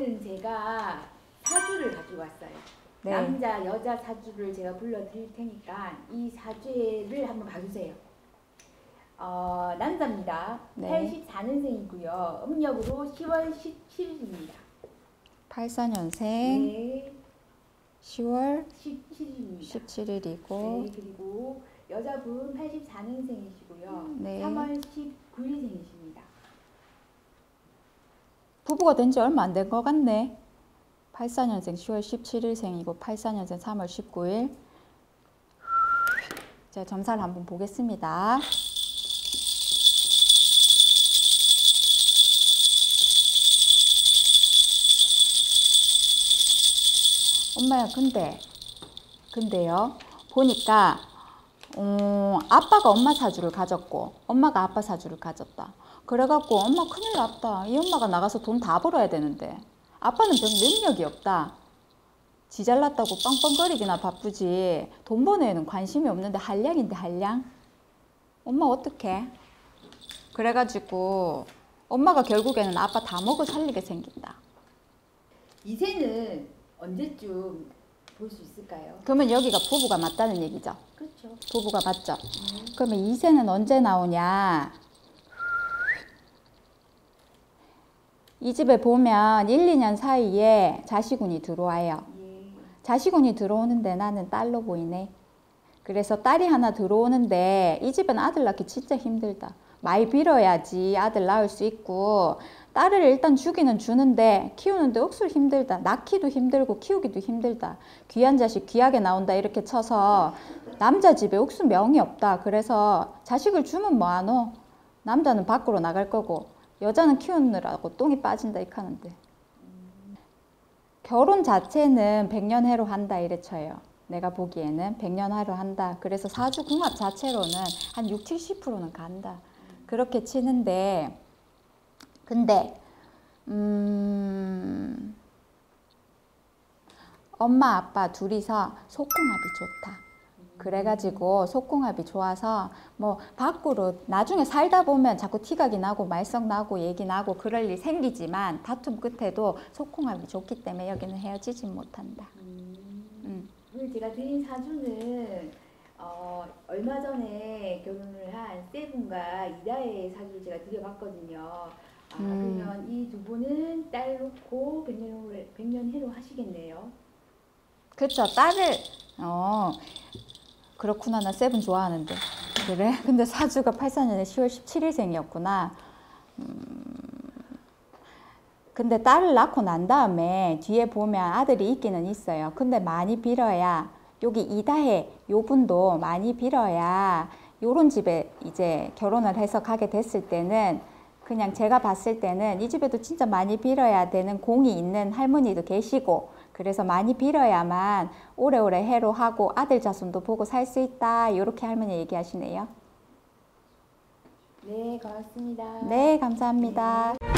오늘은 제가 사주를 가지고 왔어요. 네. 남자, 여자 사주를 제가 불러드릴 테니까 이 사주를 한번 봐주세요. 남자입니다. 네. 84년생이고요. 음력으로 10월 17일입니다. 84년생. 네. 10월 17일입니다. 17일이고. 네, 그리고 여자분 84년생이시고요. 네. 3월 19일생이십니다. 부부가 된 지 얼마 안 된 것 같네. 84년생 10월 17일생이고 84년생 3월 19일. 제가 점사를 한번 보겠습니다. 엄마야, 근데요, 보니까 아빠가 엄마 사주를 가졌고 엄마가 아빠 사주를 가졌다. 그래갖고 엄마 큰일 났다. 이 엄마가 나가서 돈 다 벌어야 되는데 아빠는 별 능력이 없다. 지 잘났다고 뻥뻥거리기나 바쁘지 돈 버는 애는 관심이 없는데 한량인데 한량. 엄마 어떡해? 그래가지고 엄마가 결국에는 아빠 다 먹어 살리게 생긴다. 이세는 언제쯤 볼 수 있을까요? 그러면 여기가 부부가 맞다는 얘기죠? 그렇죠. 부부가 맞죠? 그러면 이세는 언제 나오냐? 이 집에 보면 1, 2년 사이에 자식운이 들어와요. 자식운이 들어오는데 나는 딸로 보이네. 그래서 딸이 하나 들어오는데 이 집은 아들 낳기 진짜 힘들다. 많이 빌어야지 아들 낳을 수 있고, 딸을 일단 주기는 주는데 키우는데 억수로 힘들다. 낳기도 힘들고 키우기도 힘들다. 귀한 자식 귀하게 나온다 이렇게 쳐서 남자 집에 억수 명이 없다. 그래서 자식을 주면 뭐하노? 남자는 밖으로 나갈 거고 여자는 키우느라고 똥이 빠진다 이렇게 하는데, 결혼 자체는 백년해로 한다 이래 쳐요. 내가 보기에는 백년해로 한다. 그래서 사주궁합 자체로는 한 60, 70%는 간다 그렇게 치는데, 근데 엄마 아빠 둘이서 속궁합이 좋다. 그래가지고 속궁합이 좋아서 뭐 밖으로 나중에 살다 보면 자꾸 티각이 나고 말썽 나고 얘기 나고 그럴 일 생기지만 다툼 끝에도 속궁합이 좋기 때문에 여기는 헤어지지 못한다. 오늘 제가 드린 사주는 얼마 전에 결혼을 한 세 분과 이다의 사주를 제가 드려봤거든요. 그러면 이 두 분은 딸 놓고 백년해로 하시겠네요. 그렇죠. 딸을 그렇구나. 나 세븐 좋아하는데. 그래? 근데 사주가 84년에 10월 17일생이었구나. 근데 딸을 낳고 난 다음에 뒤에 보면 아들이 있기는 있어요. 근데 많이 빌어야, 여기 이다혜 요 분도 많이 빌어야 요런 집에 이제 결혼을 해서 가게 됐을 때는, 그냥 제가 봤을 때는 이 집에도 진짜 많이 빌어야 되는 공이 있는 할머니도 계시고, 그래서 많이 빌어야만 오래오래 해로하고 아들 자손도 보고 살 수 있다. 이렇게 할머니 얘기하시네요. 네, 고맙습니다. 네, 감사합니다. 네.